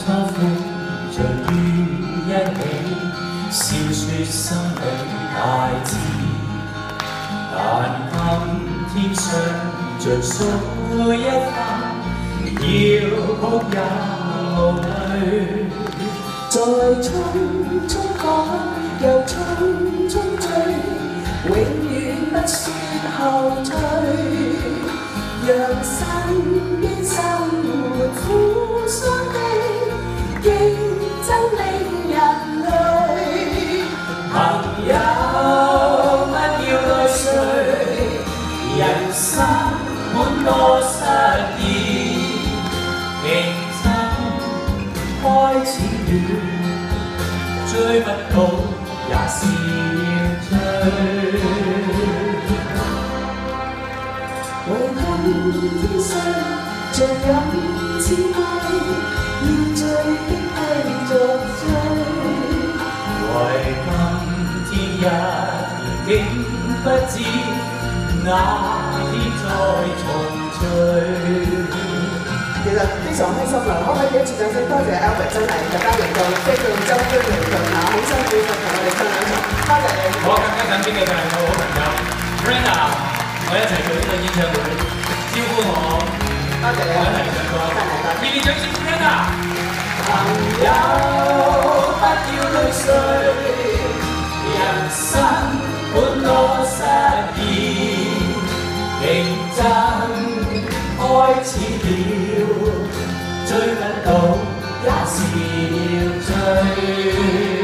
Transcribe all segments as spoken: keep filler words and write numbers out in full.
錯付着於一起，笑說心裏大志。但今天相聚數一番，要哭也無淚。 在匆匆趕，又匆匆追，永遠不說後退。讓身邊生活苦相逼，競爭令人累。 朋友不要淚水，人生本多失意，競爭開始了，追不到也是要追。 為今天相像飲千杯，要醉的繼續醉。 為今天一年竟不知哪天再重聚。 其實非常開心啦！可唔可以俾一次掌聲？多謝 Albert 真係特登嚟到飛到周邊嚟到嚇，好辛苦就同我哋分享咗，多謝你。 我更加緊邊嘅就係我好朋友 Brenda， 我一齊做呢個演唱會，招呼我， 多謝你， 我一齊唱歌，熱烈掌聲 Brenda。 朋友不要淚水， 人生本多失意，競爭開始了，追不到也是要追。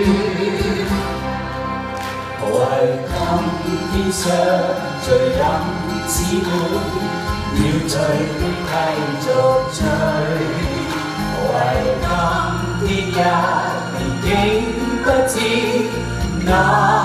為今天相聚飲此杯，要醉的繼續醉。為今天一年竟不知哪